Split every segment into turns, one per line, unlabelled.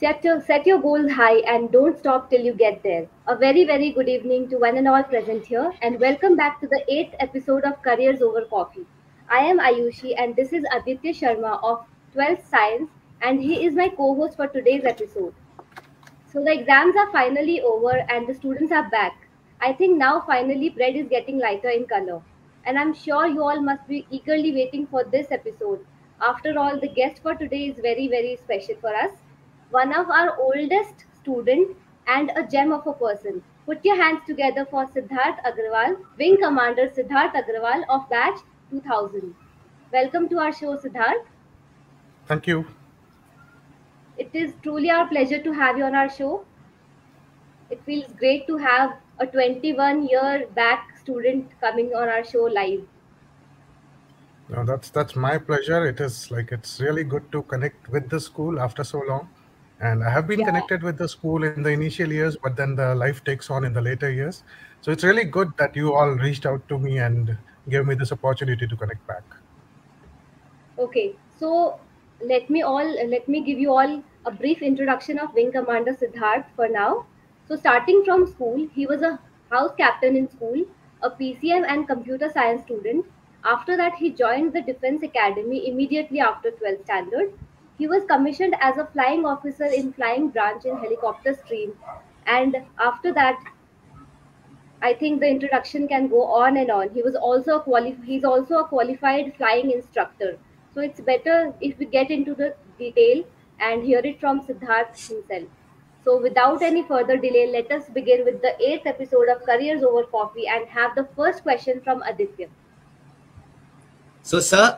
Set your goals high and don't stop till you get there. A very, very good evening to one and all present here, and welcome back to the 8th episode of Careers Over Coffee. I am Ayushi, and this is Aditya Sharma of 12th Science, and he is my co host for today's episode. So, the exams are finally over, and the students are back. I think now finally bread is getting lighter in color, and I'm sure you all must be eagerly waiting for this episode. After all, the guest for today is very, very special for us, one of our oldest student and a gem of a person. Put your hands together for Siddharth Agrawal, Wing Commander Siddharth Agrawal of Batch 2000. Welcome to our show, Siddharth.
Thank you.
It is truly our pleasure to have you on our show. It feels great to have a 21-year back student coming on our show live.
No, that's my pleasure. It's really good to connect with the school after so long. And I have been
Yeah.
connected with the school in the initial years, but then the life takes on in the later years. So it's really good that you all reached out to me and gave me this opportunity to connect back.
Okay. So let me give you all a brief introduction of Wing Commander Siddharth for now. So starting from school, he was a house captain in school, a PCM and computer science student. After that, he joined the Defense Academy immediately after 12th standard. He was commissioned as a flying officer in flying branch in helicopter stream, and after that I think the introduction can go on and on. He's also a qualified flying instructor. So it's better if we get into the detail and hear it from Siddharth himself. So without any further delay, let us begin with the 8th episode of Careers Over Coffee and have the first question from Aditya.
So, sir,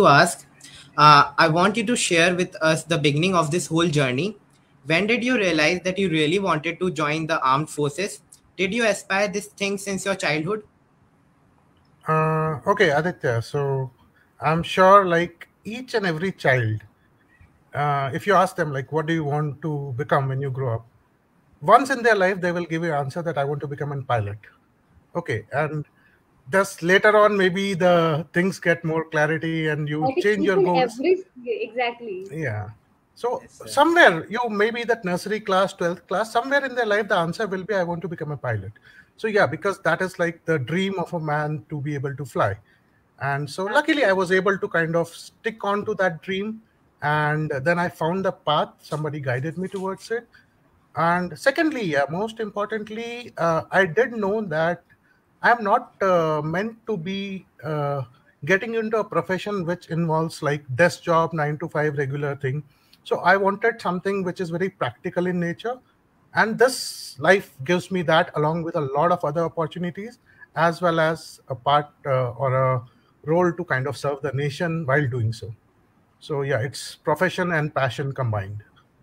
I want you to share with us the beginning of this whole journey. When did you realize that you really wanted to join the armed forces? Did you aspire this thing since your childhood?
Okay, Aditya. So I'm sure, like each and every child, if you ask them, like, what do you want to become when you grow up? Once in their life, they will give you answer that I want to become a pilot. Okay, and just later on, maybe the things get more clarity and you
I think
change
each
your
and
goals.
every exactly.
Yeah. So
Yes, sir.
somewhere you maybe that nursery class, 12th class, somewhere in their life, the answer will be I want to become a pilot. So yeah, because that is like the dream of a man to be able to fly. And so luckily I was able to kind of stick on to that dream. And then I found the path, somebody guided me towards it. And secondly, yeah, most importantly, I did know that I'm not meant to be getting into a profession which involves like desk job, 9 to 5 regular thing. So I wanted something which is very practical in nature. And this life gives me that along with a lot of other opportunities, as well as a part or a role to kind of serve the nation while doing so. So yeah, it's profession and passion combined.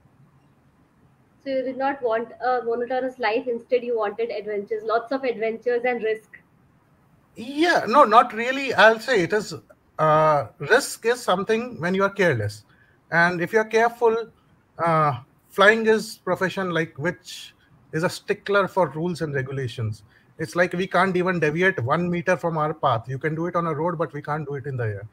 So you did not want a monotonous life, instead you wanted adventures, lots of adventures and risk.
Yeah, no, not really. I'll say it is risk is something when you are careless, and if you are careful, flying is profession like which is a stickler for rules and regulations. It's like we can't even deviate 1 meter from our path. You can do it on a road, but we can't do it in the air.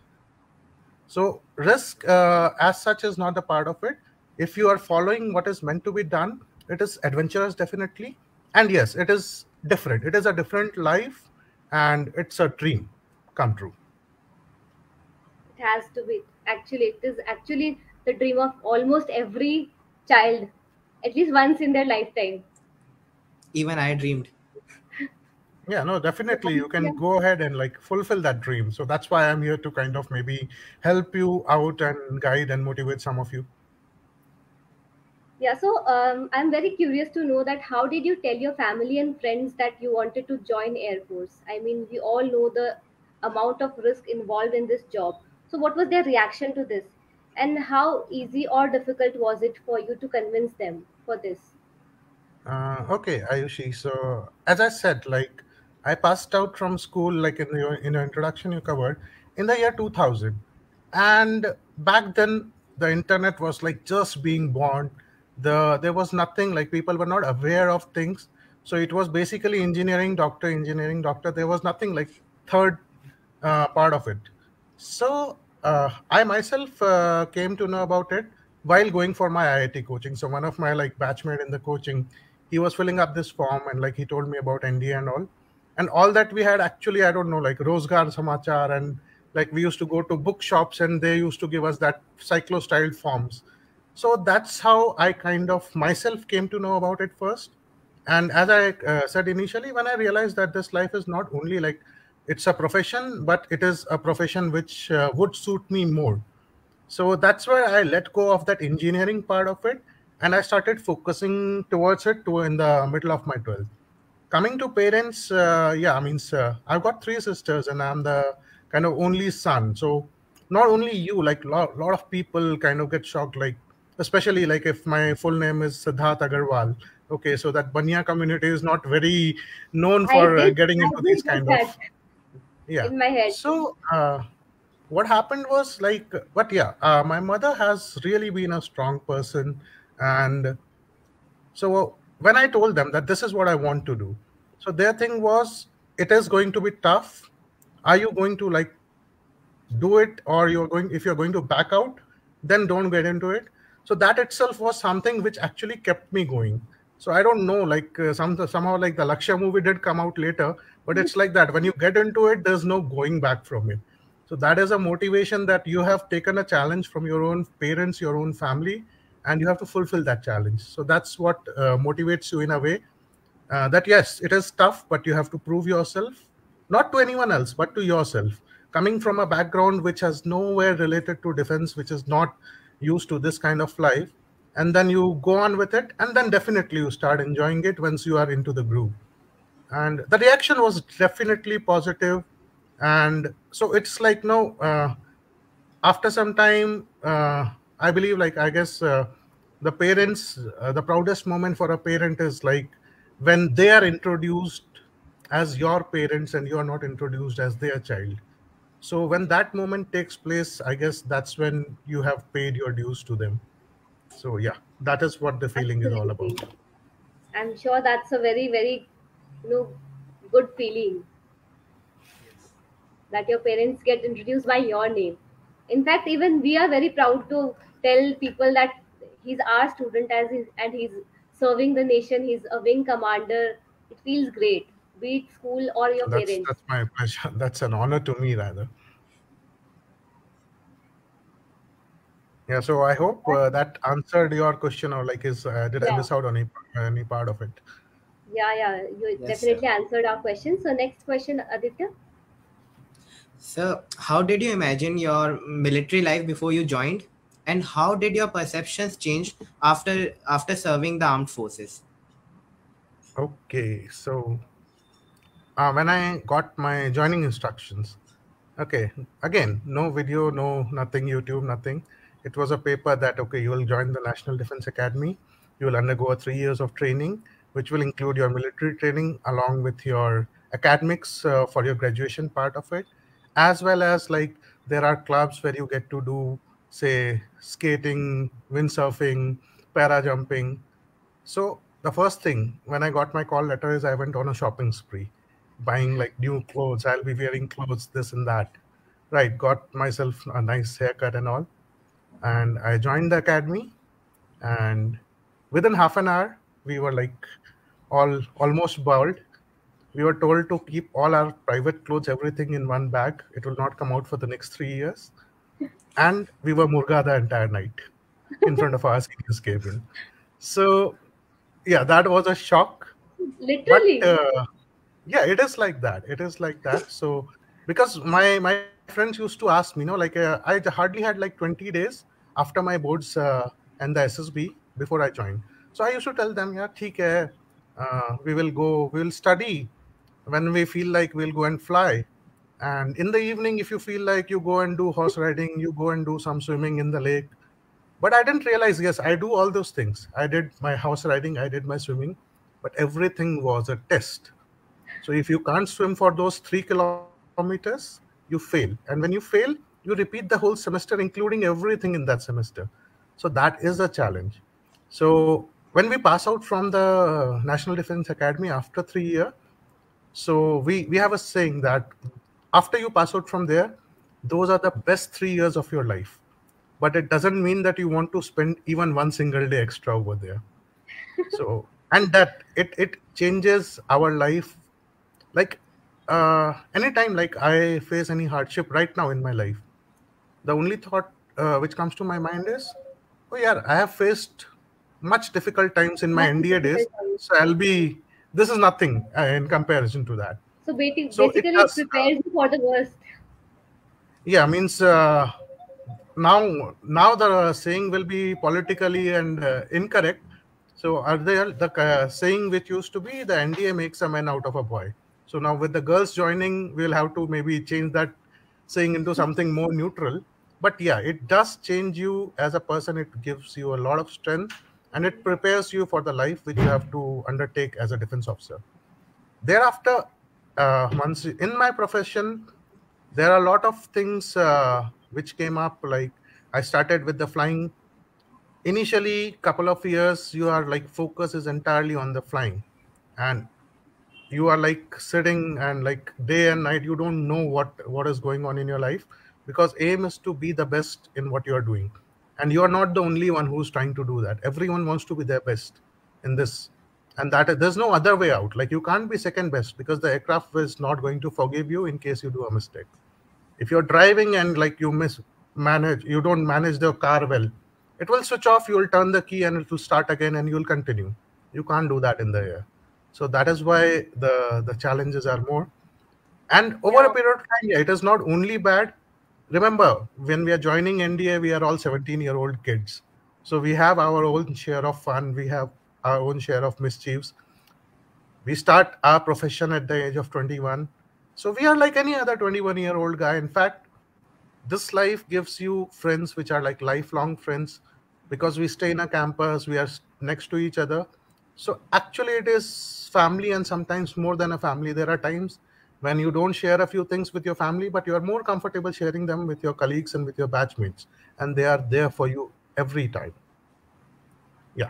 So risk as such is not a part of it. If you are following what is meant to be done, it is adventurous definitely, and yes, it is different. It is a different life, and it's a dream come true.
It has to be. Actually, it is actually the dream of almost every child, at least once in their lifetime.
Even I dreamed.
Yeah, no, definitely you
Yeah.
can go ahead and like fulfill that dream. So that's why I'm here to kind of maybe help you out and guide and motivate some of you.
Yeah, so I'm very curious to know that how did you tell your family and friends that you wanted to join Air Force? I mean, we all know the amount of risk involved in this job. So what was their reaction to this? And how easy or difficult was it for you to convince them for this?
Okay, Ayushi. So as I said, like I passed out from school, like in your introduction, you covered in the year 2000, and back then the internet was like just being born. There was nothing like people were not aware of things. So it was basically engineering, doctor, engineering, doctor. There was nothing like third part of it. So I myself came to know about it while going for my IIT coaching. So one of my like batchmate in the coaching, he was filling up this form and like he told me about NDA and all that we had actually, I don't know, like Rozgar Samachar, and like we used to go to bookshops and they used to give us that cyclo styled forms. So that's how I kind of myself came to know about it first. And as I said initially, when I realized that this life is not only like it's a profession, but it is a profession which would suit me more. So that's where I let go of that engineering part of it, and I started focusing towards it in the middle of my 12th. Coming to parents, yeah, I mean, I've got three sisters, and I'm the kind of only son. So not only you, like lot of people kind of get shocked, like especially like if my full name is Siddharth Agarwal. Okay, so that Banya community is not very known for getting
I
into these
did get
kind of,
that
yeah.
in my head.
So what happened was like, but yeah, my mother has really been a strong person, and so when I told them that this is what I want to do, so their thing was, it is going to be tough. Are you going to like do it, or you're going, if you're going to back out, then don't get into it. So that itself was something which actually kept me going. So I don't know, like somehow like the Lakshya movie did come out later, but it's like that when you get into it, there's no going back from it. So that is a motivation, that you have taken a challenge from your own parents, your own family, and you have to fulfill that challenge. So that's what motivates you in a way, that yes, it is tough, but you have to prove yourself, not to anyone else, but to yourself. Coming from a background which has nowhere related to defense, which is not used to this kind of life, and then you go on with it, and then definitely you start enjoying it once you are into the groove. And the reaction was definitely positive. And so it's like, no, after some time, I believe, like, I guess the parents, the proudest moment for a parent is like when they are introduced as your parents and you are not introduced as their child. So when that moment takes place, I guess that's when you have paid your dues to them. So yeah, that is what the feeling is all about.
Absolutely. I'm sure that's a very, very, you know, good feeling that your parents get introduced by your name. In fact, even we are very proud to tell people that he's our student and he's serving the nation. He's a wing commander. It feels great, be it school or your parents.
That's my pleasure. That's an honor to me, rather. Yeah. So I hope that answered your question, or like, did I
Yeah,
miss out on any part of it?
yeah. You
Yes, sir.
definitely answered our question. So next question, Aditya.
So, how did you imagine your military life before you joined, and how did your perceptions change after serving the armed forces?
Okay. So when I got my joining instructions, okay, again, no video, no nothing, YouTube, nothing. It was a paper that, okay, you will join the National Defense Academy. You will undergo 3 years of training, which will include your military training along with your academics for your graduation part of it, as well as like there are clubs where you get to do, say, skating, windsurfing, para jumping. So the first thing when I got my call letter is I went on a shopping spree, buying like new clothes. I'll be wearing clothes, this and that. Right, got myself a nice haircut and all, and I joined the academy. And within half an hour, we were like almost bald. We were told to keep all our private clothes, everything in one bag. It will not come out for the next 3 years. And we were murga the entire night in front of our seniors cabin. So yeah, that was a shock. But
Literally.
yeah, it is like that. It is like that. So because my friends used to ask me, like hardly had like 20 days after my boards and the SSB before I joined. So I used to tell them, yeah, theek hai, we will go, we will study. When we feel like, we'll go and fly. And in the evening, if you feel like, you go and do horse riding, you go and do some swimming in the lake. But I didn't realize, yes, I do all those things. I did my horse riding, I did my swimming, but everything was a test. So if you can't swim for those 3 kilometers, you fail. And when you fail, you repeat the whole semester, including everything in that semester. So that is a challenge. So when we pass out from the National Defense Academy after 3 years, so we have a saying that after you pass out from there, those are the best 3 years of your life. but it doesn't mean that you want to spend even one single day extra over there. So, and that it changes our life. Like anytime like I face any hardship right now in my life, the only thought which comes to my mind is, oh yeah, I have faced much difficult times in my
Much
NDA days,
difficult time.
so this is nothing in comparison to that.
So
So it
basically, it
does,
prepares you for the worst.
yeah, means now the saying will be politically and incorrect. So earlier the saying which used to be, the NDA makes a man out of a boy. So now with the girls joining, we'll have to maybe change that saying into something more neutral. But yeah, it does change you as a person. It gives you a lot of strength, and it prepares you for the life which you have to undertake as a defense officer. Thereafter, once in my profession, there are a lot of things which came up. Like I started with the flying. Initially, couple of years, you are like focus is entirely on the flying, and you are like sitting and like day and night you don't know what is going on in your life, because aim is to be the best in what you are doing, and you are not the only one who's trying to do that. Everyone wants to be their best in this, and that there's no other way out. Like you can't be second best, because the aircraft is not going to forgive you in case you do a mistake. If you're driving and like you don't manage the car well, it will switch off, you'll turn the key and it will start again and you'll continue. You can't do that in the air. So that is why the challenges are more. And over a
Yeah.
period of time, yeah, it is not only bad. Remember, when we are joining NDA, we are all 17-year-old kids. So we have our own share of fun, we have our own share of mischiefs. We start our profession at the age of 21. So we are like any other 21-year-old guy. In fact, this life gives you friends which are like lifelong friends, because we stay in a campus, we are next to each other. So actually it is family, and sometimes more than a family. There are times when you don't share a few things with your family, but you are more comfortable sharing them with your colleagues and with your batchmates, and they are there for you every time. Yeah.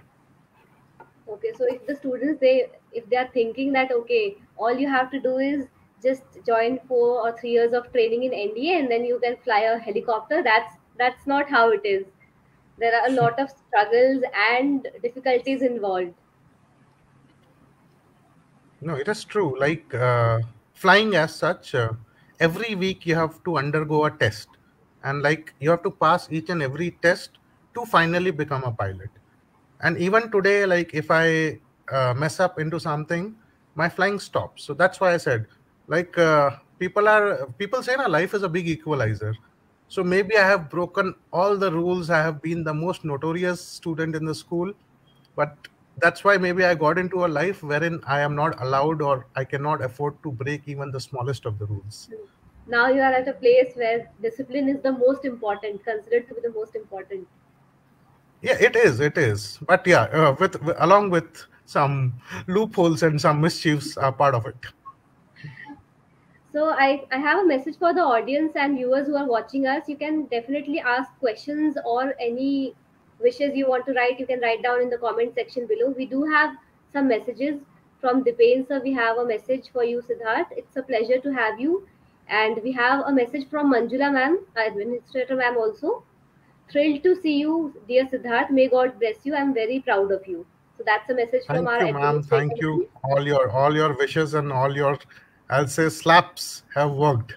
Okay, so if the students, if they are thinking that okay, all you have to do is just join 4 or 3 years of training in NDA and then you can fly a helicopter, that's not how it is. There are a lot of struggles and difficulties involved.
No, it is true. Like flying as such, every week you have to undergo a test, and like you have to pass each and every test to finally become a pilot. And even today, like if I mess up into something, my flying stops. So that's why I said, like people say, na, life is a big equalizer. So maybe I have broken all the rules. I have been the most notorious student in the school, but that's why maybe I got into a life wherein I am not allowed, or I cannot afford to break even the smallest of the rules.
Now you are at a place where discipline is the most important, considered to be the most important.
Yeah, it is. It is. But yeah, along with some loopholes and some mischiefs are part of it.
So I have a message for the audience and viewers who are watching us. You can definitely ask questions or any wishes you want to write. You can write down in the comment section below. We do have some messages from Dipen sir. We have a message for you, Siddharth. It's a pleasure to have you. And we have a message from Manjula ma'am, administrator ma'am also. Thrilled to see you, dear Siddharth. May God bless you. I'm very proud of you. So that's a message from
Thank
our
you, ma'am.
administrator
Thank you.
ma'am.
All your wishes and all your, I'll say, slaps have worked.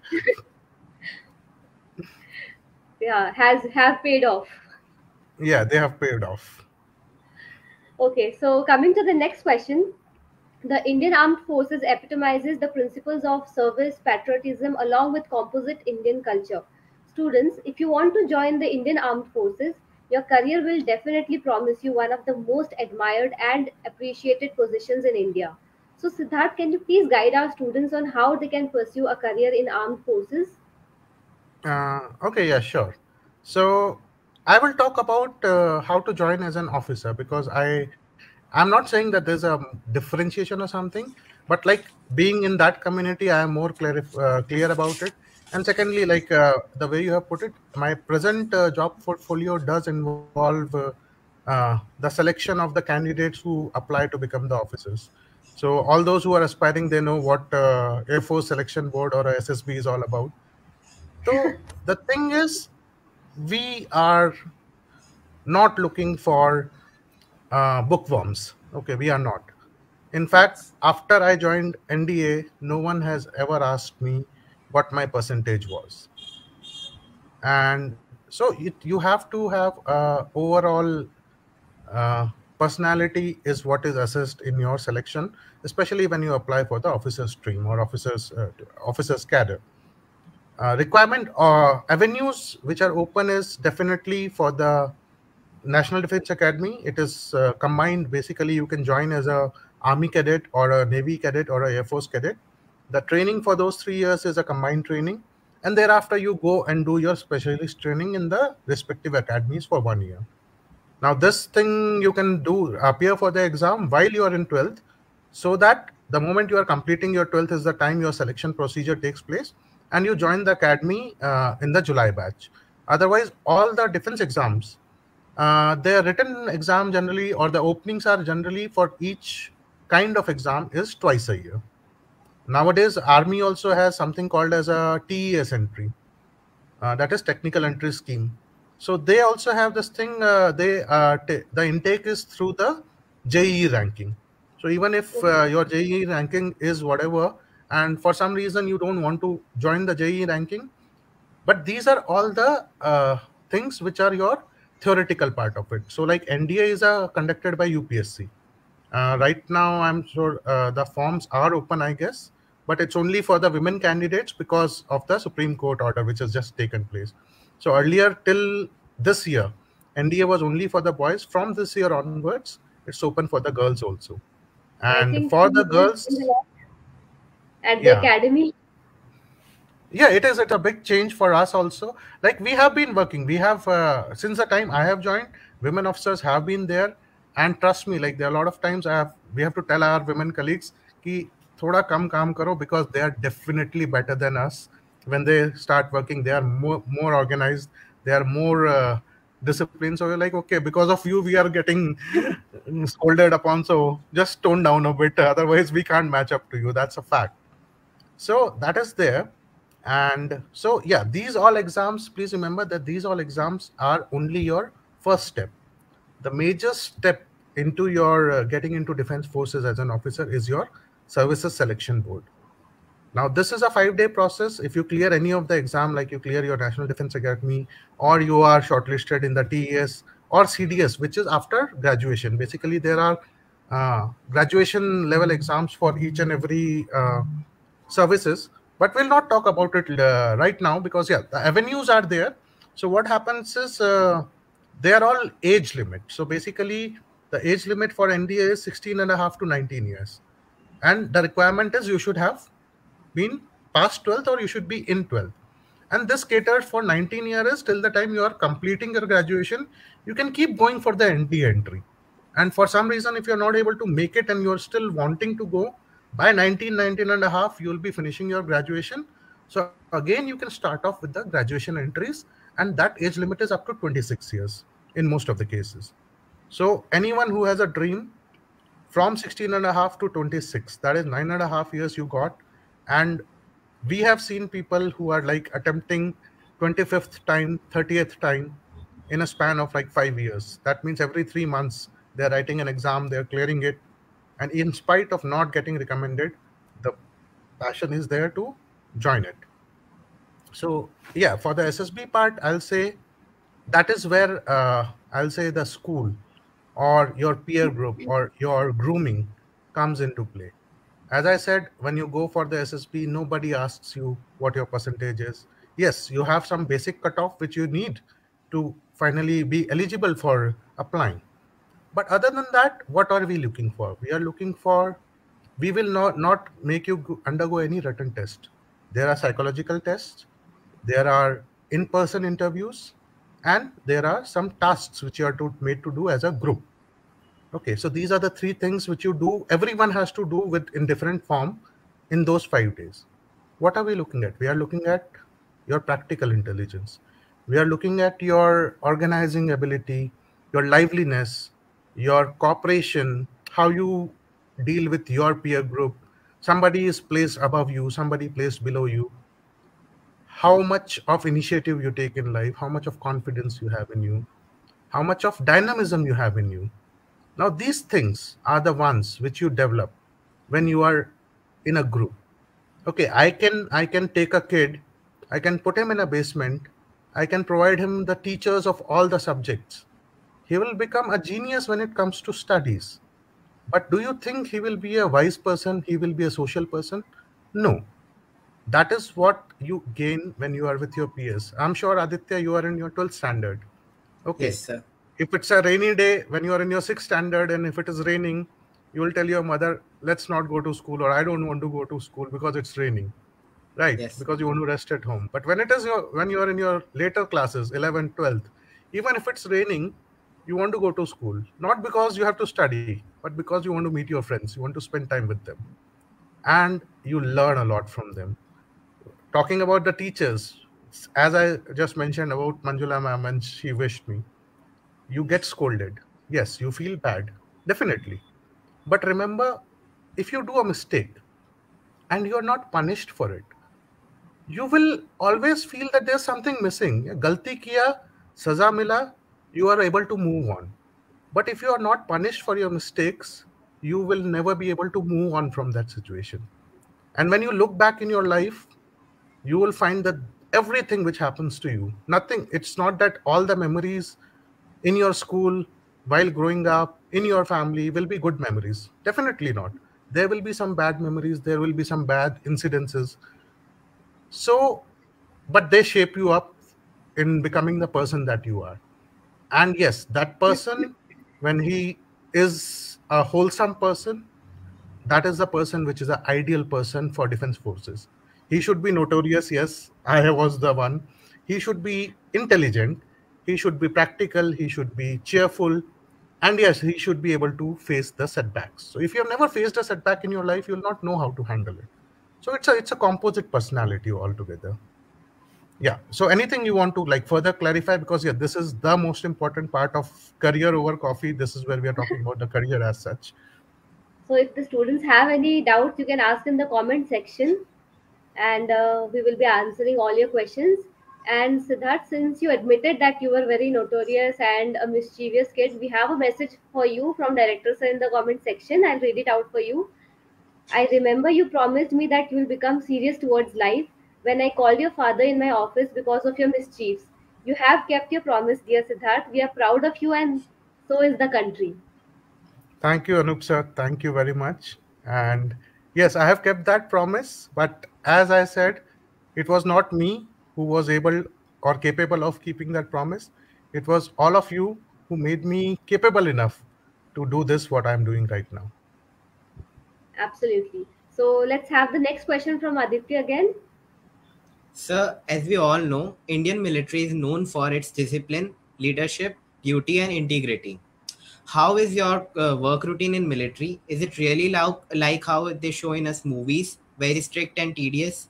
Yeah, has have paid off.
Yeah, they have paid off.
Okay, so coming to the next question, the Indian Armed Forces epitomizes the principles of service, patriotism, along with composite Indian culture. Students, if you want to join the Indian Armed Forces, your career will definitely promise you one of the most admired and appreciated positions in India. So, Siddharth, can you please guide our students on how they can pursue a career in armed forces?
Okay, yeah, sure. So I will talk about how to join as an officer, because I'm not saying that there's a differentiation or something, but like being in that community, I am more clear about it. And secondly, like the way you have put it, my present job portfolio does involve the selection of the candidates who apply to become the officers. So all those who are aspiring, they know what Air Force Selection Board or SSB is all about. So the thing is, we are not looking for bookworms. Okay, we are not. In fact,
Yes.
after I joined NDA, no one has ever asked me what my percentage was. And so you have to have overall personality is what is assessed in your selection, especially when you apply for the officer stream or officers cadre. Requirement or avenues which are open is definitely for the National Defense Academy. It is combined. Basically, you can join as a Army cadet or a Navy cadet or a Air Force cadet. The training for those 3 years is a combined training, and thereafter you go and do your specialist training in the respective academies for 1 year. Now, this thing you can do appear for the exam while you are in 12th, so that the moment you are completing your 12th is the time your selection procedure takes place, and you join the academy in the July batch. Otherwise, all the defense exams, their written exam generally, or the openings are generally for each kind of exam is twice a year. Nowadays, Army also has something called as a TES entry, that is technical entry scheme. So they also have this thing. The intake is through the JEE ranking. So even if
Okay.
your JEE ranking is whatever, and for some reason you don't want to join the JEE ranking, but these are all the things which are your theoretical part of it. So like NDA is conducted by UPSC. Right now, I'm sure the forms are open, I guess, but it's only for the women candidates because of the Supreme Court order, which has just taken place. So earlier, till this year, NDA was only for the boys. From this year onwards, it's open for the girls also.
I
And
think
for the
2 years in the
girls,
last at the
yeah,
academy.
yeah, it is. It's a big change for us also. Like we have been working. We have since the time I have joined, women officers have been there, and trust me, like there are a lot of times we have to tell our women colleagues कि थोड़ा कम काम करो because they are definitely better than us. When they start working, they are more organized. They are more disciplined. So we're like, okay, because of you, we are getting scolded upon. So just tone down a bit. Otherwise, we can't match up to you. That's a fact. So that is there. And so, yeah, these all exams, please remember that these all exams are only your first step. The major step into your getting into defense forces as an officer is your services selection board. Now, this is a 5-day process. If you clear any of the exam, like you clear your National Defense Academy, or you are shortlisted in the TES or CDS, which is after graduation. Basically, there are graduation level exams for each and every services, but we'll not talk about it right now because, yeah, the avenues are there. So what happens is they are all age limit. So basically, the age limit for NDA is 16 and a half to 19 years. And the requirement is you should have been past 12th or you should be in 12th. And this caters for 19 years till the time you are completing your graduation. You can keep going for the ND entry. And for some reason, if you're not able to make it and you're still wanting to go, by 19 and a half, you'll be finishing your graduation. So again, you can start off with the graduation entries, and that age limit is up to 26 years in most of the cases. So anyone who has a dream from 16 and a half to 26, that is 9.5 years you got. And we have seen people who are like attempting 25th time, 30th time in a span of like 5 years. That means every 3 months they're writing an exam, they're clearing it. And in spite of not getting recommended, the passion is there to join it. So yeah, for the SSB part, I'll say that is where I'll say the school or your peer group or your grooming comes into play. As I said, when you go for the SSB, nobody asks you what your percentage is. Yes, you have some basic cutoff which you need to finally be eligible for applying. But other than that, what are we looking for? We are looking for, we will not make you undergo any written test. There are psychological tests, there are in-person interviews, and there are some tasks which you are made to do as a group. Okay, so these are the three things which you do. Everyone has to do with in different form in those 5 days. What are we looking at? We are looking at your practical intelligence. We are looking at your organizing ability, your liveliness, your cooperation, how you deal with your peer group. Somebody is placed above you, somebody placed below you. how much of initiative you take in life, how much of confidence you have in you, how much of dynamism you have in you. Now, these things are the ones which you develop when you are in a group. Okay, I can take a kid, I can put him in a basement, I can provide him the teachers of all the subjects. He will become a genius when it comes to studies. But do you think he will be a wise person? He will be a social person? No. That is what you gain when you are with your peers. I'm sure, Aditya, you are in your 12th standard.
Yes,
Okay.
sir.
If it's a rainy day when you are in your 6th standard and if it is raining, you will tell your mother, let's not go to school, or I don't want to go to school because it's raining. Right,
Yes.
because you want to rest at home. But when you are in your later classes, 11th, 12th, even if it's raining, you want to go to school, not because you have to study, but because you want to meet your friends, you want to spend time with them, and you learn a lot from them. Talking about the teachers, as I just mentioned about Manjula ma'am, and she wished me, you get scolded. Yes, you feel bad, definitely. But remember, if you do a mistake and you're not punished for it, you will always feel that there's something missing. Galti kiya, saza mila, you are able to move on. But if you are not punished for your mistakes, you will never be able to move on from that situation. And when you look back in your life, you will find that everything which happens to you, nothing, it's not that all the memories in your school, while growing up, in your family will be good memories. Definitely not. There will be some bad memories, there will be some bad incidences. So, but they shape you up in becoming the person that you are. And yes, that person, when he is a wholesome person, that is the person which is an ideal person for defense forces. He should be notorious. Yes, I was the one. He should be intelligent. He should be practical. He should be cheerful. And yes, he should be able to face the setbacks. So if you have never faced a setback in your life, you'll not know how to handle it. So it's a composite personality altogether. Yeah. So anything you want to like further clarify? Because yeah, this is the most important part of career over coffee. This is where we are talking about the career as such.
So if the students have any doubts, you can ask in the comment section, and we will be answering all your questions. And Siddharth, since you admitted that you were very notorious and a mischievous kid, we have a message for you from director sir in the comment section. I'll read it out for you. I remember you promised me that you will become serious towards life when I called your father in my office because of your mischiefs. You have kept your promise, dear Siddharth. We are proud of you, and so is the country.
Thank you, Anup sir. Thank you very much. And yes, I have kept that promise. But as I said, it was not me who was able or capable of keeping that promise. It was all of you who made me capable enough to do this, what I'm doing right now.
Absolutely. So let's have the next question from Aditya again.
Sir, as we all know, Indian military is known for its discipline, leadership, duty, and integrity. How is your work routine in military? Is it really like how they show in us movies, very strict and tedious?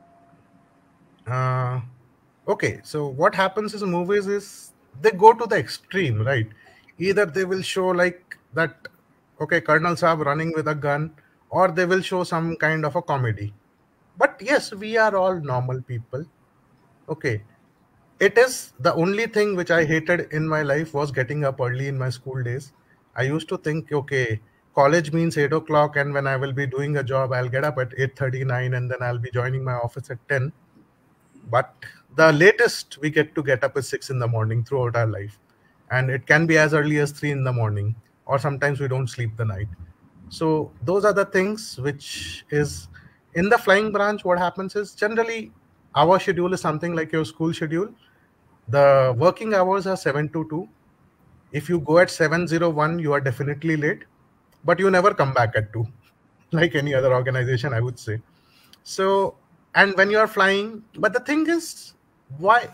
Uh, okay, so what happens in movies is they go to the extreme, right? Either they will show like that, okay, Colonel Saab running with a gun, or they will show some kind of a comedy. But yes, we are all normal people. Okay, it is the only thing which I hated in my life was getting up early in my school days. I used to think, okay, college means 8 o'clock, and when I will be doing a job, I'll get up at 8:39, and then I'll be joining my office at 10. But the latest we get to get up is 6 in the morning throughout our life, and it can be as early as 3 in the morning, or sometimes we don't sleep the night. So those are the things which is in the flying branch. What happens is generally our schedule is something like your school schedule. The working hours are 7 to 2. If you go at 7:01, you are definitely late, but you never come back at 2, like any other organization, I would say. So, and when you are flying, but the thing is, why,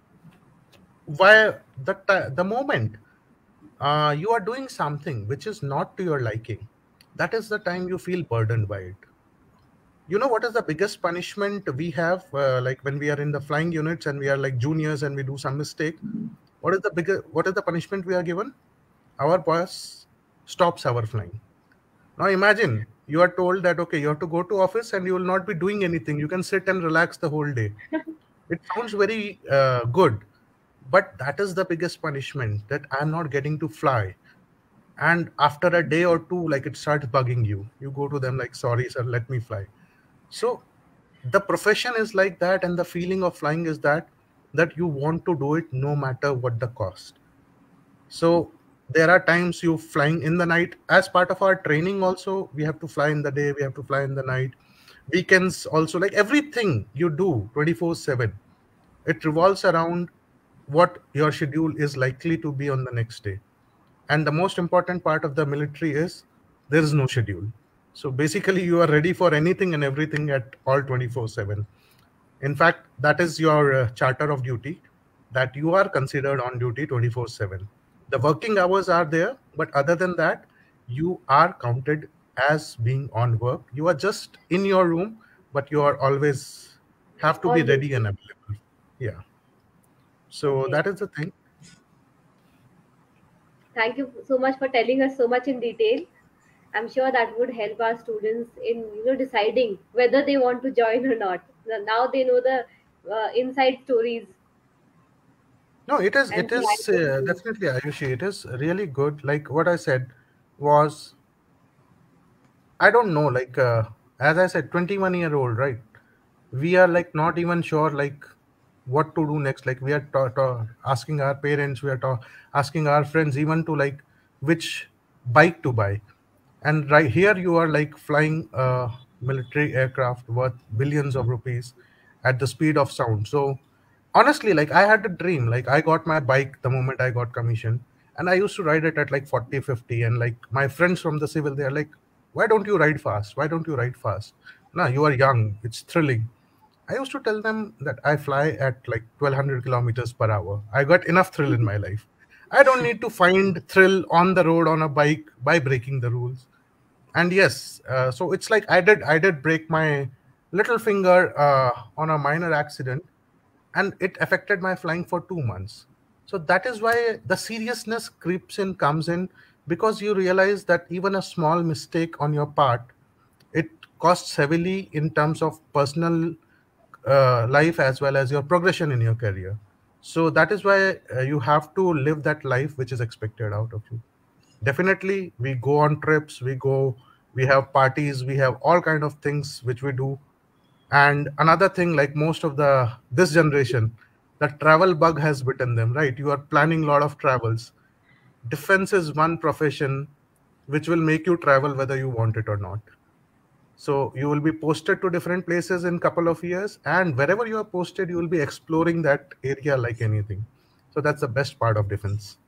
the moment you are doing something which is not to your liking, that is the time you feel burdened by it. You know what is the biggest punishment we have, like when we are in the flying units and we are like juniors and we do some mistake? What is the punishment we are given? Our boss stops our flying. Now imagine you are told that okay, you have to go to office and you will not be doing anything. You can sit and relax the whole day. It sounds very good, but that is the biggest punishment, that I'm not getting to fly. And after a day or two, like, it starts bugging you. You go to them like, sorry sir, let me fly. So the profession is like that, and the feeling of flying is that you want to do it no matter what the cost. So there are times you flying in the night. As part of our training also, we have to fly in the day, we have to fly in the night, weekends also. Like, everything you do 24/7, it revolves around what your schedule is likely to be on the next day. And the most important part of the military is there is no schedule. So basically, you are ready for anything and everything at all 24/7. In fact, that is your charter of duty, that you are considered on duty 24/7. The working hours are there, but other than that, you are counted as being on work. You are just in your room, but you are always have to be
On
ready
duty.
and available. Yeah. So
Okay.
that is the thing.
Thank you so much for telling us so much in detail. I'm sure that would help our students in deciding whether they want to join or not. Now they know the inside stories
No, it is.
and
It
fly
is
safely.
definitely, Ayushi. It is really good. Like what I said was, I don't know. Like as I said, 21-year-old, right? We are like not even sure like what to do next. Like we are asking our parents, we are asking our friends even to like which bike to buy. And right here you are like flying a military aircraft worth billions of rupees at the speed of sound. So honestly, like, I had a dream. Like, I got my bike the moment I got commission, and I used to ride it at like 40, 50. And like my friends from the civil, they're like, why don't you ride fast? Why don't you ride fast? No, you are young, it's thrilling. I used to tell them that I fly at like 1200 kilometers per hour. I got enough thrill in my life. I don't need to find thrill on the road on a bike by breaking the rules. And yes, so it's like I did break my little finger on a minor accident, and it affected my flying for 2 months. So that is why the seriousness creeps in, comes in, because you realize that even a small mistake on your part, it costs heavily in terms of personal life as well as your progression in your career. So that is why you have to live that life which is expected out of you. Definitely, we go on trips, we have parties, we have all kind of things which we do. And another thing, like most of the this generation, the travel bug has bitten them, right? You are planning a lot of travels. Defense is one profession which will make you travel whether you want it or not. So you will be posted to different places in couple of years, and wherever you are posted, you will be exploring that area like anything. So that's the best part of defense.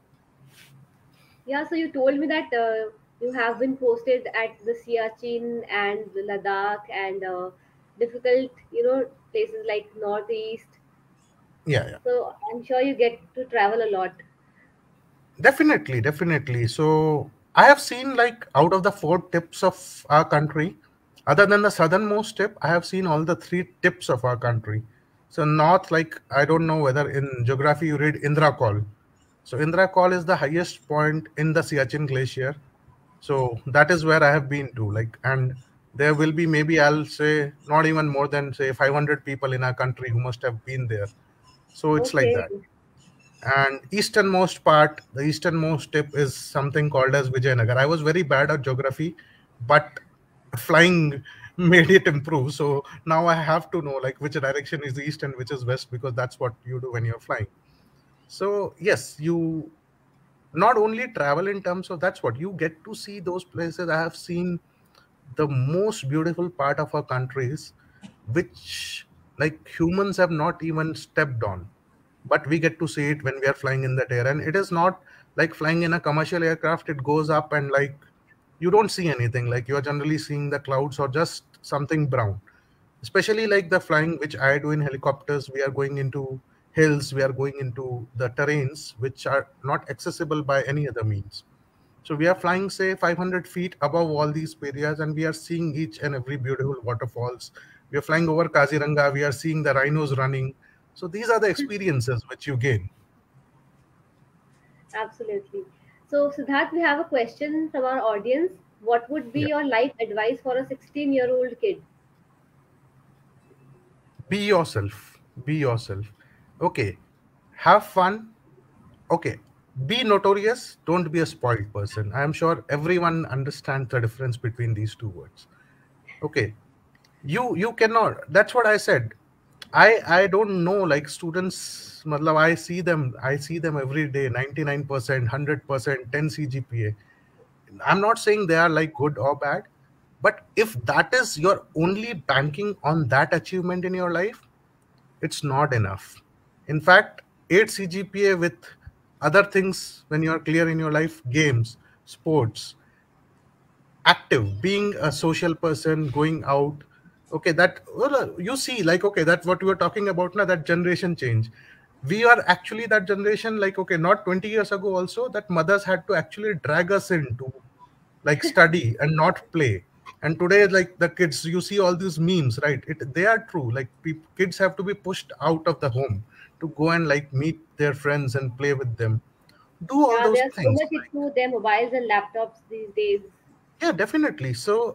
Yeah, so you told me that you have been posted at the Siachen and the Ladakh and difficult, places like Northeast.
Yeah, yeah.
So I'm sure you get to travel a lot.
Definitely, definitely. So I have seen, like, out of the four tips of our country, other than the southernmost tip, I have seen all the three tips of our country. So north, like, I don't know whether in geography you read Indra Col. So Indra Col is the highest point in the Siachen Glacier. So that is where I have been to. Like, and there will be, maybe I'll say, not even more than say 500 people in our country who must have been there. So it's like
Okay.
that. And the easternmost tip is something called as Vijayanagar. I was very bad at geography, but flying made it improve. So now I have to know like which direction is east and which is west, because that's what you do when you're flying. So yes, you not only travel in terms of, that's what you get to see those places. I have seen the most beautiful part of our countries, which like humans have not even stepped on, but we get to see it when we are flying in that air. And it is not like flying in a commercial aircraft, it goes up and like you don't see anything, like you are generally seeing the clouds or just something brown. Especially like the flying which I do in helicopters, we are going into hills, we are going into the terrains which are not accessible by any other means. So we are flying, say, 500 feet above all these areas, and we are seeing each and every beautiful waterfalls. We are flying over Kaziranga. We are seeing the rhinos running. So these are the experiences which you gain.
Absolutely. So, Siddharth, we have a question from our audience. What would be
Yeah.
your life advice for a 16-year-old kid?
Be yourself. Be yourself. Okay, have fun. Okay, be notorious, don't be a spoiled person. I am sure everyone understands the difference between these two words. Okay, you cannot, that's what I said. I don't know, like students matlab, I see them every day, 99%, 100%, 10 cgpa. I'm not saying they are like good or bad, but if that is your only banking on that achievement in your life, it's not enough. In fact, 8 CGPA with other things when you are clear in your life, games, sports, active, being a social person, going out. Okay, that well, you see, like okay, that's what we were talking about now. That generation change. We are actually that generation. Like okay, not 20 years ago also that mothers had to actually drag us into like study and not play. And today like the kids, you see all these memes, right? They are true. Like kids have to be pushed out of the home to go and like meet their friends and play with them, do all
Yeah,
those
they're so
things.
much into their mobiles and laptops these days.
Yeah, definitely. So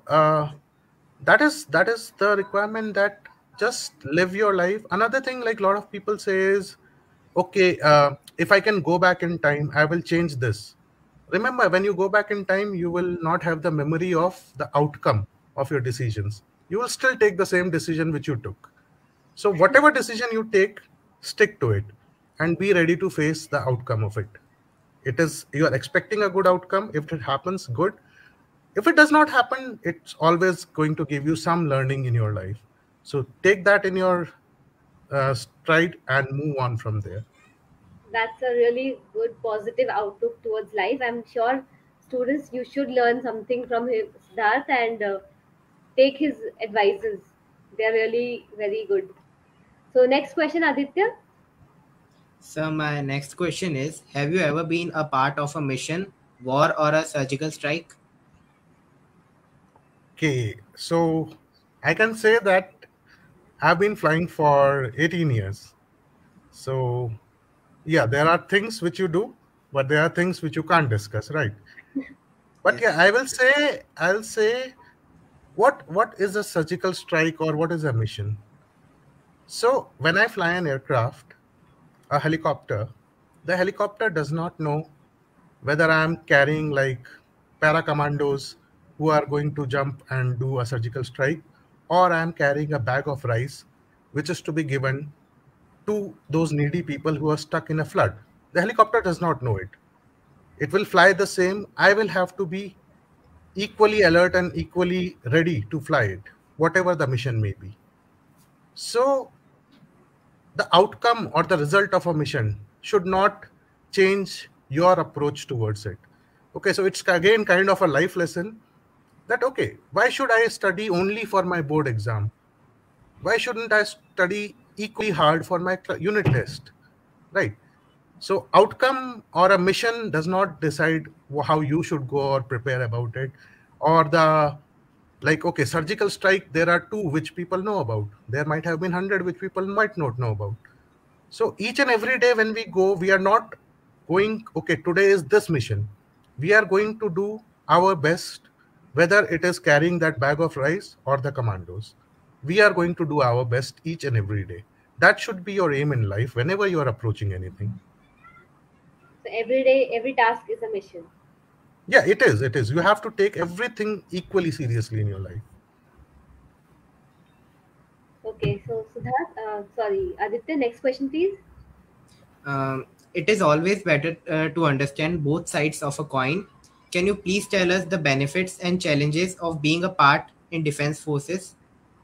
that is the requirement, that just live your life. Another thing, like a lot of people say is, okay, if I can go back in time, I will change this. Remember, when you go back in time, you will not have the memory of the outcome of your decisions. You will still take the same decision which you took. So whatever decision you take, stick to it and be ready to face the outcome of it. It is, you are expecting a good outcome. If it happens, good. If it does not happen, it's always going to give you some learning in your life. So take that in your stride and move on from there.
That's a really good positive outlook towards life. I'm sure students, you should learn something from Siddharth and take his advices. They're really very good. So next question, Aditya.
So my next question is, have you ever been a part of a mission, war, or a surgical strike?
Okay, so I can say that I've been flying for 18 years. So yeah, there are things which you do, but there are things which you can't discuss, right? But yeah,
Yes.
I'll say what is a surgical strike or what is a mission? So when I fly an aircraft, a helicopter, the helicopter does not know whether I'm carrying like para commandos who are going to jump and do a surgical strike, or I'm carrying a bag of rice which is to be given to those needy people who are stuck in a flood. The helicopter does not know it. It will fly the same. I will have to be equally alert and equally ready to fly it, whatever the mission may be. So the outcome or the result of a mission should not change your approach towards it. Okay, so it's again kind of a life lesson that, okay, why should I study only for my board exam? Why shouldn't I study equally hard for my unit test? Right. So, outcome or a mission does not decide how you should go or prepare about it. Or the, like, okay, surgical strike, there are two which people know about. There might have been 100 which people might not know about. So each and every day when we go, we are not going, okay, today is this mission. We are going to do our best, whether it is carrying that bag of rice or the commandos. We are going to do our best each and every day. That should be your aim in life whenever you are approaching anything.
So every day, every task is a mission.
Yeah, it is. It is. You have to take everything equally seriously in your life.
Okay, so Siddharth, sorry, Aditya, next question, please.
It is always better to understand both sides of a coin. Can you please tell us the benefits and challenges of being a part in defense forces?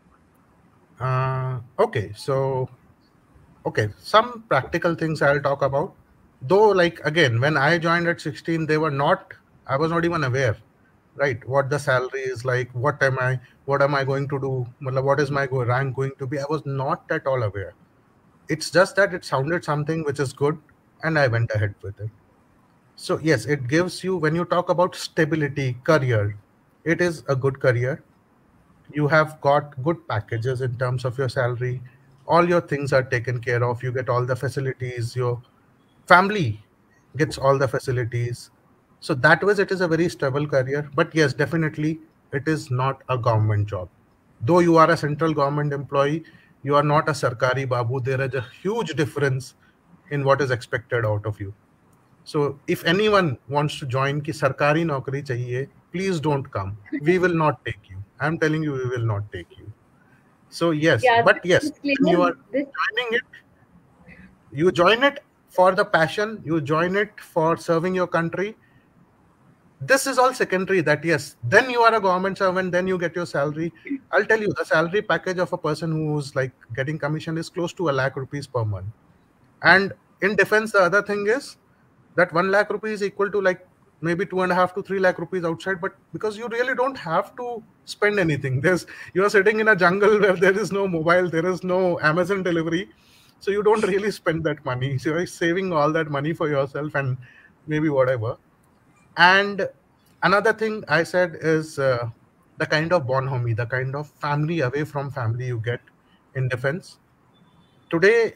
Okay, so okay, some practical things I'll talk about. Though, like again, when I joined at 16, they were not, I was not even aware, right? What the salary is like, what am I going to do? What is my rank going to be? I was not at all aware. It's just that it sounded something which is good and I went ahead with it. So, yes, it gives you, when you talk about stability, career, it is a good career. You have got good packages in terms of your salary. All your things are taken care of. You get all the facilities. Your family gets all the facilities. So that way, it is a very stable career. But yes, definitely, it is not a government job. Though you are a central government employee, You are not a Sarkari Babu. There is a huge difference in what is expected out of you. So if anyone wants to join ki Sarkari Naukri chahiye, please don't come. We will not take you. I'm telling you, we will not take you. So yes,
Yeah,
but yes, when you
disclaimer.
are joining it, you join it for the passion, you join it for serving your country. This is all secondary. That yes, then you are a government servant, then you get your salary. I'll tell you, the salary package of a person who's like getting commission is close to a lakh rupees per month. And in defense, the other thing is that 1 lakh rupees equal to like maybe 2.5 to 3 lakh rupees outside, but because you really don't have to spend anything. You are sitting in a jungle where there is no mobile, there is no Amazon delivery, so you don't really spend that money. So you're saving all that money for yourself and maybe whatever. And another thing I said is the kind of bonhomie, the kind of family away from family you get in defense. Today,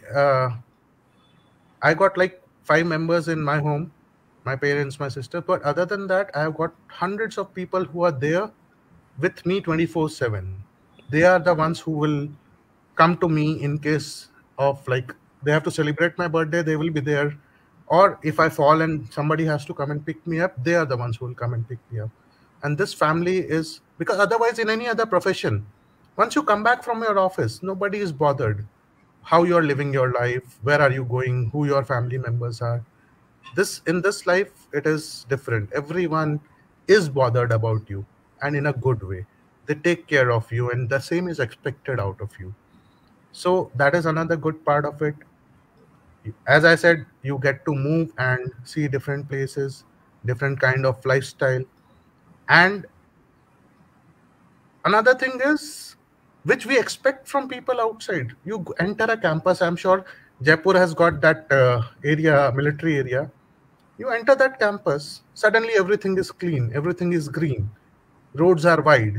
I got like 5 members in my home, my parents, my sister. But other than that, I have got hundreds of people who are there with me 24/7. They are the ones who will come to me in case of like they have to celebrate my birthday, they will be there. Or if I fall and somebody has to come and pick me up, they are the ones who will come and pick me up. And this family is because otherwise, in any other profession, once you come back from your office, nobody is bothered how you're living your life, where are you going, who your family members are. This in this life, it is different. Everyone is bothered about you, and in a good way. They take care of you, and the same is expected out of you. So that is another good part of it. As I said, you get to move and see different places, different kind of lifestyle. And another thing is which we expect from people outside. You enter a campus, I'm sure Jaipur has got that area, military area. You enter that campus, suddenly everything is clean, everything is green, roads are wide.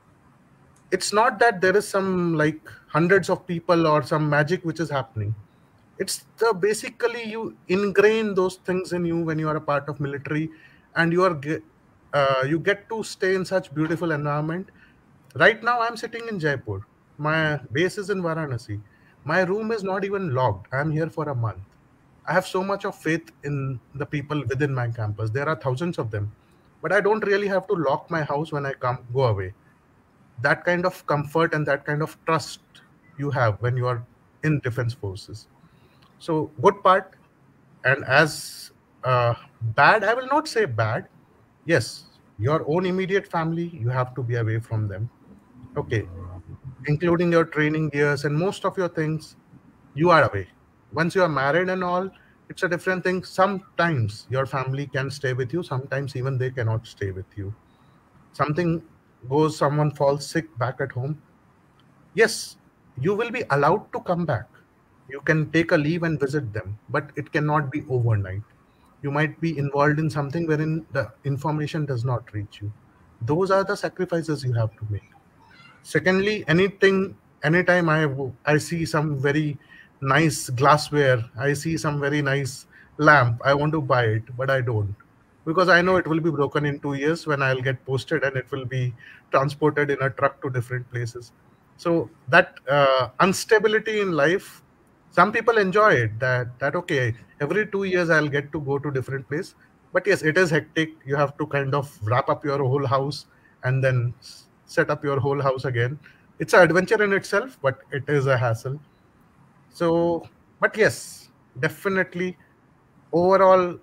It's not that there is some like hundreds of people or some magic which is happening. It's the basically you ingrain those things in you when you are a part of military, and you get to stay in such beautiful environment. Right now I'm sitting in Jaipur, my base is in Varanasi, my room is not even locked, I'm here for a month. I have so much of faith in the people within my campus. There are thousands of them, but I don't really have to lock my house when I come go away. That kind of comfort and that kind of trust you have when you are in defense forces. So good part. And as bad, I will not say bad. Yes, your own immediate family, you have to be away from them. Okay, including your training gears and most of your things, you are away. Once you are married and all, it's a different thing. Sometimes your family can stay with you, sometimes even they cannot stay with you. Something goes, someone falls sick back at home. Yes, you will be allowed to come back. You can take a leave and visit them, but it cannot be overnight. You might be involved in something wherein the information does not reach you. Those are the sacrifices you have to make. Secondly, anytime I see some very nice glassware, I see some very nice lamp, I want to buy it, but I don't, because I know it will be broken in 2 years when I'll get posted and it will be transported in a truck to different places. So that instability in life, some people enjoy it. That okay, every 2 years I'll get to go to different place. But yes, it is hectic. You have to kind of wrap up your whole house and then set up your whole house again. It's an adventure in itself, but it is a hassle. So, but yes, definitely overall,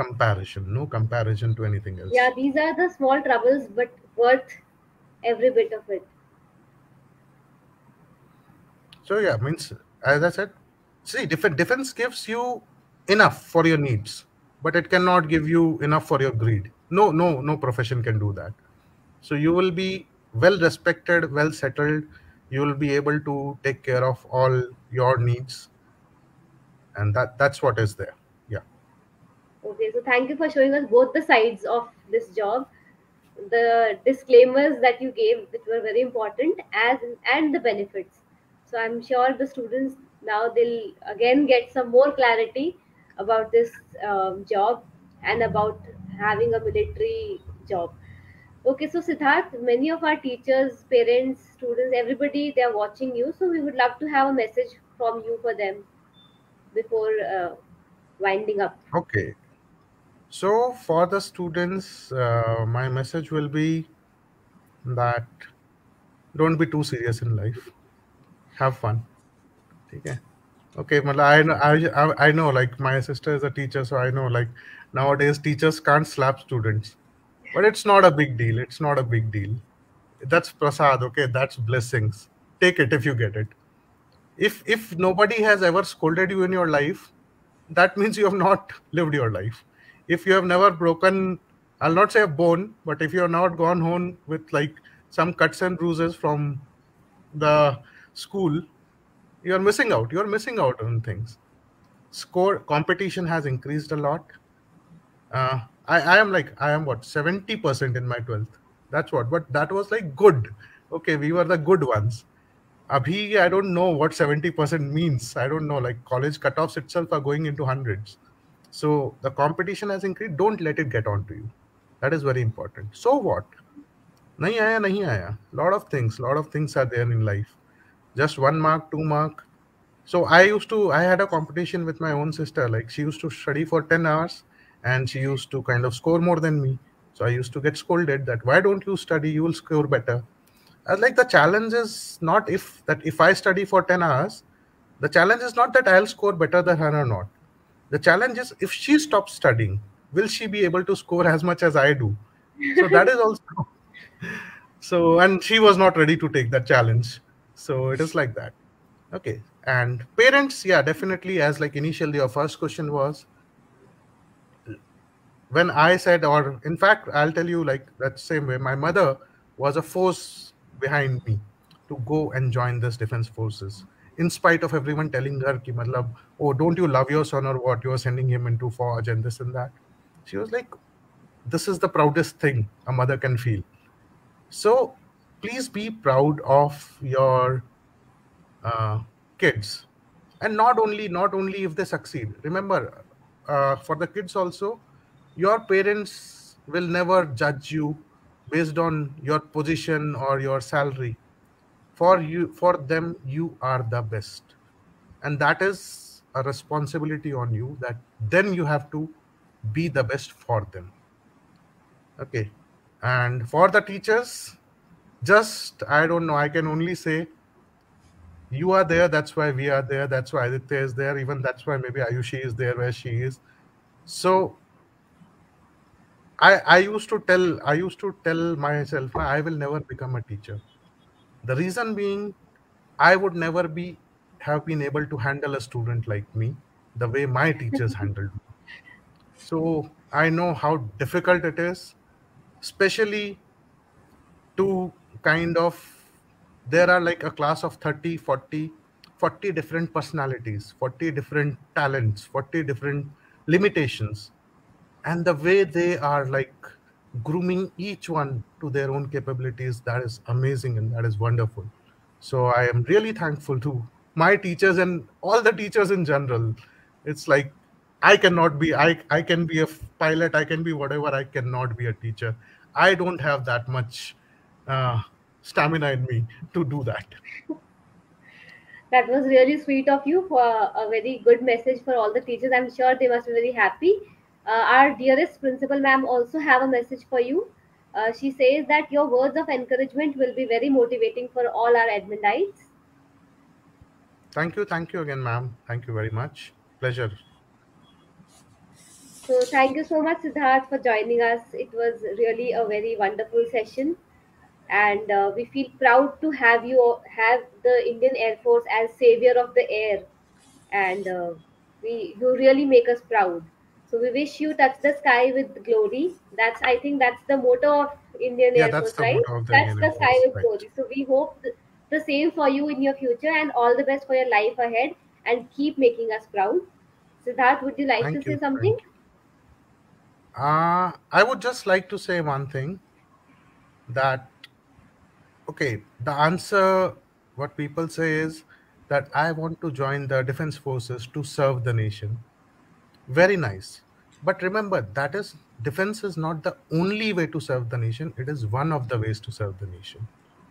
no comparison to anything
Yeah,
else.
these are the small troubles, but worth every bit of it.
So yeah, means as I said, see, defense gives you enough for your needs, but it cannot give you enough for your greed. No profession can do that. So you will be well respected, well settled. You will be able to take care of all your needs, and that's what is there. Yeah.
Okay, so thank you for showing us both the sides of this job, the disclaimers that you gave, which were very important, as and the benefits. So I'm sure the students now they'll again get some more clarity about this job and about having a military job. Okay, so Siddharth, many of our teachers, parents, students, everybody, they are watching you. So we would love to have a message from you for them before winding up.
Okay. So for the students, my message will be that don't be too serious in life. Have fun. Okay. Okay. I know like my sister is a teacher, so I know like nowadays teachers can't slap students. But it's not a big deal. It's not a big deal. That's prasad, okay? That's blessings. Take it if you get it. If nobody has ever scolded you in your life, that means you have not lived your life. If you have never broken, I'll not say a bone, but if you have not gone home with like some cuts and bruises from the school, you're missing out. You're missing out on things. Score competition has increased a lot. I am like I am what 70% in my 12th. That's what, but that was like good. Okay, we were the good ones. Abhi, I don't know what 70% means. I don't know. Like college cutoffs itself are going into hundreds. So the competition has increased. Don't let it get onto you. That is very important. So what? Nahi aaya, nahi aaya. Lot of things are there in life. Just 1 mark, 2 mark. So I had a competition with my own sister. Like she used to study for 10 hours and she used to kind of score more than me. So I used to get scolded that why don't you study? You will score better. I was like, the challenge is not if I study for 10 hours, the challenge is not that I'll score better than her or not. The challenge is if she stops studying, will she be able to score as much as I do? So that is also so, and she was not ready to take that challenge. So it is like that. Okay. And parents, yeah, definitely, as like initially your first question was, when I said, or in fact, I'll tell you like that same way, my mother was a force behind me to go and join this defense forces. In spite of everyone telling her, ki, matlab, oh, don't you love your son or what? You're sending him into Forge and this and that. She was like, this is the proudest thing a mother can feel. So please be proud of your uh, kids, and not only if they succeed. Remember, for the kids also, your parents will never judge you based on your position or your salary. For them, you are the best, and that is a responsibility on you, that then you have to be the best for them. Okay. And for the teachers, just I don't know, I can only say you are there, that's why we are there, that's why Aditya is there, even that's why maybe Ayushi is there where she is. So I used to tell myself, I will never become a teacher. The reason being, I would never be have been able to handle a student like me the way my teachers handled me. So I know how difficult it is, especially to kind of, there are like a class of 30, 40, 40 different personalities, 40 different talents, 40 different limitations, and the way they are like grooming each one to their own capabilities, that is amazing and that is wonderful. So I am really thankful to my teachers and all the teachers in general. It's like I can be a pilot, I can be whatever, I cannot be a teacher. I don't have that much uh, stamina in me to do that.
That was really sweet of you for a very good message for all the teachers. I'm sure they must be very happy. Our dearest principal ma'am also have a message for you. She says that your words of encouragement will be very motivating for all our adminites.
Thank you again, ma'am. Thank you very much. Pleasure.
So thank you so much, Siddharth, for joining us. It was really a very wonderful session, and we feel proud to have the Indian Air Force as savior of the air, and we you really make us proud. So we wish you touch the sky with glory. I think that's the motto of Indian
Yeah,
Air
that's
Force,
the
right?
motto of the
Touch
Indian Air
the sky
Force,
with
right?
glory. So we hope the same for you in your future, and all the best for your life ahead, and keep making us proud. Siddharth, would you like to
Thank
say
you.
something?
Thank you. I would just like to say one thing, that, okay, the answer, what people say is that I want to join the defense forces to serve the nation. Very nice. But remember, that is defense is not the only way to serve the nation. It is one of the ways to serve the nation.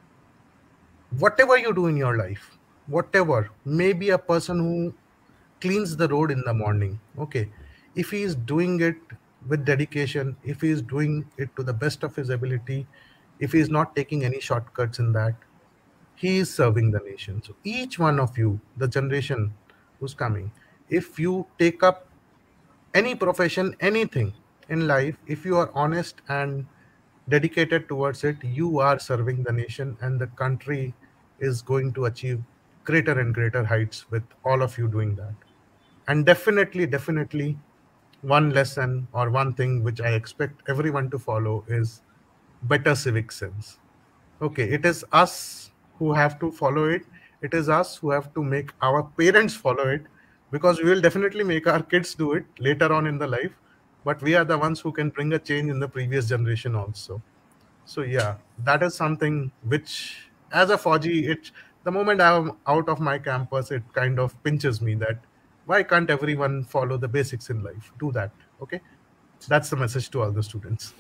Whatever you do in your life, whatever, maybe a person who cleans the road in the morning, okay, if he is doing it with dedication, if he is doing it to the best of his ability, if he is not taking any shortcuts in that, he is serving the nation. So each one of you, the generation who's coming, if you take up any profession, anything in life, if you are honest and dedicated towards it, you are serving the nation, and the country is going to achieve greater and greater heights with all of you doing that. And definitely, one lesson or one thing which I expect everyone to follow is better civic sense. Okay, it is us who have to follow it. It is us who have to make our parents follow it, because we will definitely make our kids do it later on in the life. But we are the ones who can bring a change in the previous generation also. So yeah, that is something which, as a Fauji, it the moment I'm out of my campus, it kind of pinches me that why can't everyone follow the basics in life? Do that. Okay, that's the message to all the students.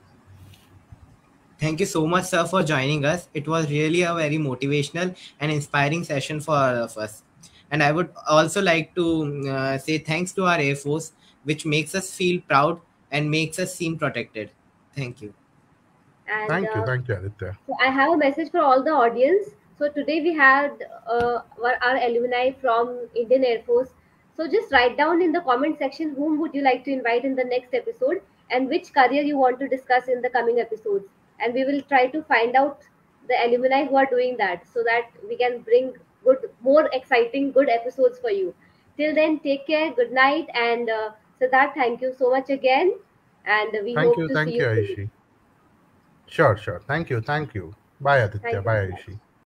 Thank you so much, sir, for joining us. It was really a very motivational and inspiring session for all of us. And I would also like to say thanks to our Air Force, which makes us feel proud and makes us seem protected. Thank you.
And
Thank you, Aditya.
so I have a message for all the audience. So today we had our alumni from Indian Air Force. So just write down in the comment section whom would you like to invite in the next episode and which career you want to discuss in the coming episodes. And we will try to find out the alumni who are doing that so that we can bring good, more exciting, good episodes for you. Till then, take care, good night, and Siddharth, thank you so much again. And we hope to see
Thank
you
you,
soon.
Aishi. Sure. Thank you. Bye, Aditya.
Thank you
Bye,
so much.
Aishi.